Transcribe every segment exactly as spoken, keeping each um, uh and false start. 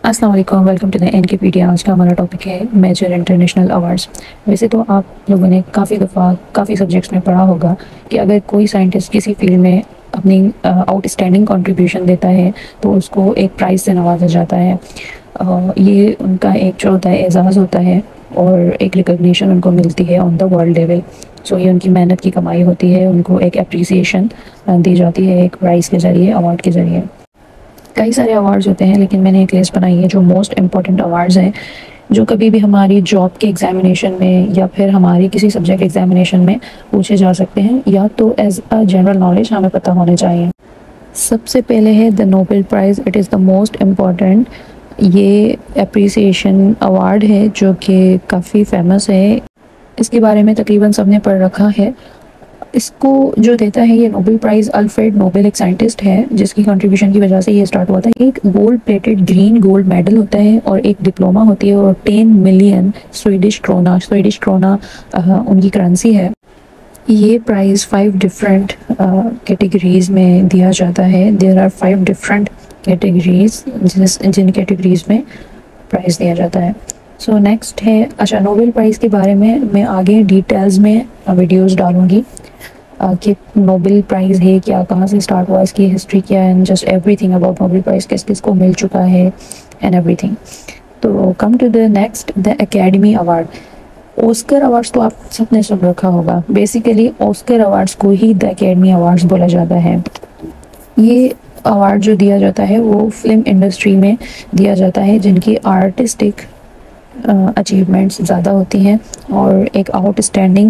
अस्सलाम वालेकुम, welcome to the एनकेपीडिया। आज का हमारा टॉपिक है मेजर इंटरनेशनल अवार्ड्स। वैसे तो आप लोगों ने काफ़ी दफ़ा काफ़ी सब्जेक्ट्स में पढ़ा होगा कि अगर कोई साइंटिस्ट किसी फील्ड में अपनी आउटस्टैंडिंग कंट्रीब्यूशन देता है तो उसको एक प्राइज़ से नवाजा जाता है। uh, ये उनका एक जो होता है एजाज़ होता है और एक रिकग्निशन उनको मिलती है on the world level. So ये उनकी मेहनत की कमाई होती है, उनको एक अप्रिसिएशन दी जाती है एक प्राइज़ के ज़रिए, अवार्ड के ज़रिए। कई सारे अवार्ड्स होते हैं लेकिन मैंने एक लिस्ट बनाई है जो मोस्ट इम्पॉर्टेंट अवार्ड्स हैं, जो कभी भी हमारी जॉब के एग्जामिनेशन में या फिर हमारी किसी सब्जेक्ट एग्जामिनेशन में पूछे जा सकते हैं, या तो एज अ जनरल नॉलेज हमें पता होने चाहिए। सबसे पहले है the Nobel prize. It is the most important. ये अप्रिसिएशन अवार्ड है जो कि काफ़ी फेमस है। इसके बारे में तकरीबन सबने पढ़ रखा है। इसको जो देता है ये नोबेल प्राइज़ अल्फ्रेड नोबेल एक साइंटिस्ट है जिसकी कंट्रीब्यूशन की वजह से ये स्टार्ट हुआ था। एक gold plated green gold medal होता है और एक डिप्लोमा होती है और ten million Swedish krona Swedish krona उनकी करेंसी है। ये प्राइज़ फाइव डिफरेंट कैटेगरीज में दिया जाता है। There are five different categories जिस जिन कैटेगरीज में प्राइज़ दिया जाता है। सो so, नेक्स्ट है, अच्छा, नोबेल प्राइज़ के बारे में मैं आगे डिटेल्स में वीडियोस डालूंगी कि नोबेल प्राइज़ है क्या, कहाँ से स्टार्ट हुआ, इसकी हिस्ट्री क्या है, and just everything about Nobel prize, किस किस को मिल चुका है एंड एवरीथिंग। तो come to the next, the Academy award. Oscar awards तो आप सबने सुन रखा होगा। बेसिकली ऑस्कर अवार्ड्स को ही द एकेडमी अवार्ड्स बोला जाता है। ये अवार्ड जो दिया जाता है वो फिल्म इंडस्ट्री में दिया जाता है जिनकी आर्टिस्टिक अचीवमेंट्स ज़्यादा होती हैं और एक आउटस्टैंडिंग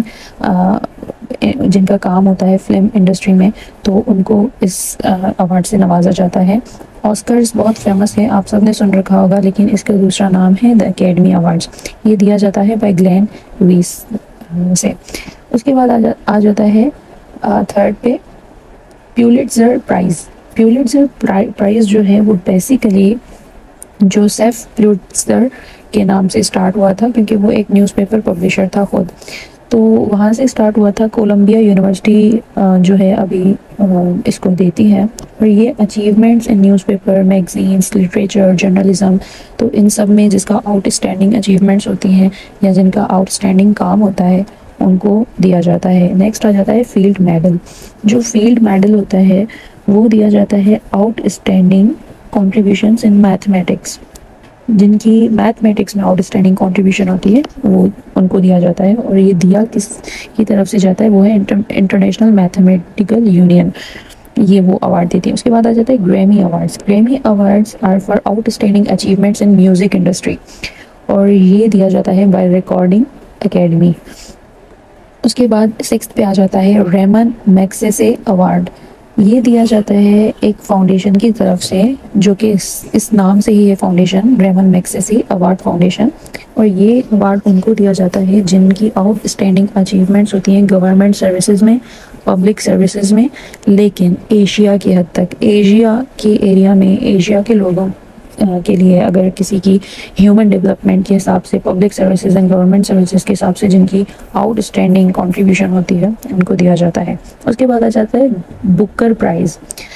जिनका काम होता है फिल्म इंडस्ट्री में, तो उनको इस अवार्ड से नवाजा जाता है। ऑस्कर्स बहुत फेमस है, आप सब ने सुन रखा होगा, लेकिन इसका दूसरा नाम है द एकेडमी अवार्ड्स। ये दिया जाता है बाय ग्लेन लुइस से। उसके बाद आ, जा, आ जाता है थर्ड पे प्यूलिट्जर प्राइज़। प्यूलिट्जर प्राइज़ जो है वो बेसिकली जोसेफ प्यूलिट्जर के नाम से स्टार्ट हुआ था क्योंकि वो एक न्यूज़पेपर पब्लिशर था खुद, तो वहाँ से स्टार्ट हुआ था। कोलंबिया यूनिवर्सिटी जो है अभी इसको देती है, और ये achievements in newspaper, magazines, literature, journalism, तो इन सब में जिसका आउटस्टैंडिंग अचीवमेंट्स होती हैं या जिनका आउटस्टैंडिंग काम होता है उनको दिया जाता है। नेक्स्ट आ जाता है फील्ड मेडल। जो फील्ड मेडल होता है वो दिया जाता है आउटस्टैंडिंग कॉन्ट्रीब्यूशंस इन मैथमेटिक्स। जिनकी मैथमेटिक्स में आउटस्टैंडिंग कंट्रीब्यूशन होती है वो उनको दिया जाता है, और ये दिया किस की तरफ से जाता है वो है इंटर, इंटरनेशनल मैथमेटिकल यूनियन, ये वो अवार्ड देती है। उसके बाद आ जाता है Grammy awards. Grammy awards are for outstanding achievements in music industry, और ये दिया जाता है बाय रिकॉर्डिंग एकेडमी। उसके बाद सिक्स्थ पे आ जाता है रेमन मैग्सेसे अवार्ड। ये दिया जाता है एक फाउंडेशन की तरफ से जो कि इस, इस नाम से ही है foundation, Ramon Magsaysay award foundation, और ये अवार्ड उनको दिया जाता है जिनकी आउटस्टैंडिंग अचीवमेंट्स होती हैं गवर्नमेंट सर्विसेज में, पब्लिक सर्विसेज में, लेकिन एशिया की हद तक, एशिया के एरिया में, एशिया के लोगों के लिए, अगर किसी की ह्यूमन डेवलपमेंट के हिसाब से, public services and government services के हिसाब से जिनकी आउटस्टैंडिंग कंट्रीब्यूशन होती है उनको दिया जाता है। उसके बाद आ जाता है बुकर प्राइज़।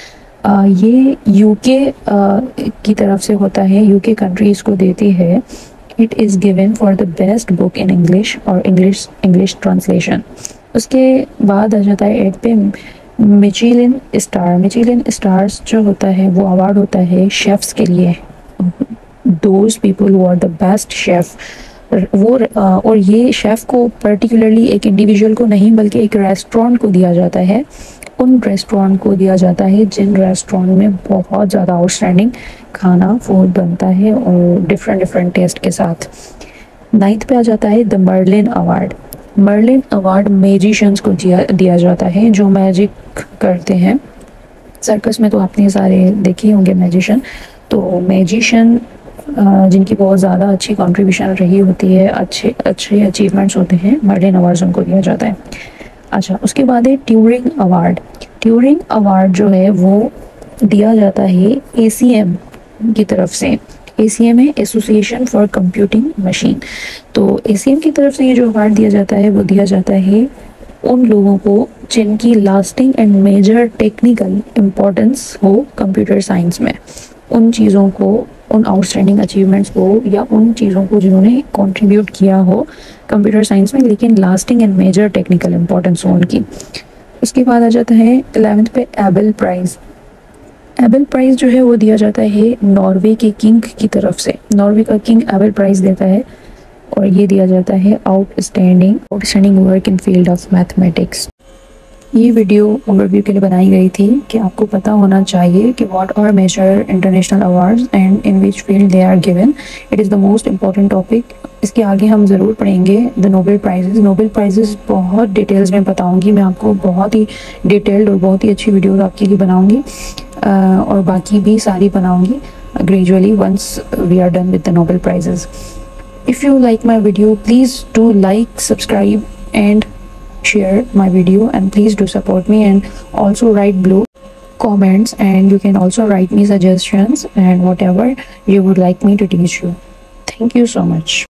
ये यूके की तरफ से होता है, यूके कंट्री इसको देती है। It is given for the best book in English और इंग्लिश इंग्लिश ट्रांसलेशन। उसके बाद आ जाता है एट पे मिचेलिन स्टार। मिचेलिन स्टार्स जो होता है वो अवार्ड होता है शेफ्स के लिए, those people who are the best chef. वो और ये शेफ़ को पर्टिकुलरली एक इंडिविजुअल को नहीं बल्कि एक रेस्टोरेंट को दिया जाता है। उन रेस्टोरेंट को दिया जाता है जिन रेस्टोरेंट में बहुत ज़्यादा आउटस्टैंडिंग खाना फूड बनता है और डिफरेंट डिफरेंट टेस्ट के साथ। नाइन्थ पे आ जाता है the Merlin award. Merlin award magicians को दिया दिया जाता है जो मैजिक करते हैं। सर्कस में तो आपने सारे देखे होंगे मैजिशियन, तो मैजिशियन जिनकी बहुत ज़्यादा अच्छी कंट्रीब्यूशन रही होती है, अच्छे अच्छे अचीवमेंट्स होते हैं, मर्लिन अवार्ड्स उनको दिया जाता है। अच्छा, उसके बाद है ट्यूरिंग अवार्ड। ट्यूरिंग अवार्ड जो है वो दिया जाता है ए सी एम की तरफ से। ए सी एम है एसोसिएशन फॉर कंप्यूटिंग मशीन। तो ए सी एम की तरफ से ये जो अवार्ड दिया जाता है वो दिया जाता है उन लोगों को जिनकी lasting and major technical importance हो कंप्यूटर साइंस में। उन चीज़ों को उन आउटस्टैंडिंग अचीवमेंट्स को या उन चीज़ों को जिन्होंने कंट्रीब्यूट किया हो कंप्यूटर साइंस में, लेकिन lasting and major technical importance हो उनकी। उसके बाद आ जाता है इलेवेंथ पे एबेल प्राइज़। एबेल प्राइज़ जो है वो दिया जाता है नॉर्वे के किंग की तरफ से। नॉर्वे का किंग एबेल प्राइज़ देता है और ये दिया जाता है outstanding outstanding work in field of mathematics. ये वीडियो ओवरव्यू के लिए बनाई गई थी कि आपको पता होना चाहिए कि what are major international awards and in which field they are given. It is the most important topic. इसके आगे हम ज़रूर पढ़ेंगे the Nobel prizes. Nobel prizes बहुत डिटेल्स में बताऊंगी मैं आपको, बहुत ही डिटेल्ड और बहुत ही अच्छी वीडियोस आपके लिए बनाऊंगी और बाकी भी सारी बनाऊंगी gradually once we are done with the Nobel prizes. If you like my video, please do like, subscribe and share my video, and please do support me and also write blue comments, and you can also write me suggestions and whatever you would like me to teach you. Thank you so much.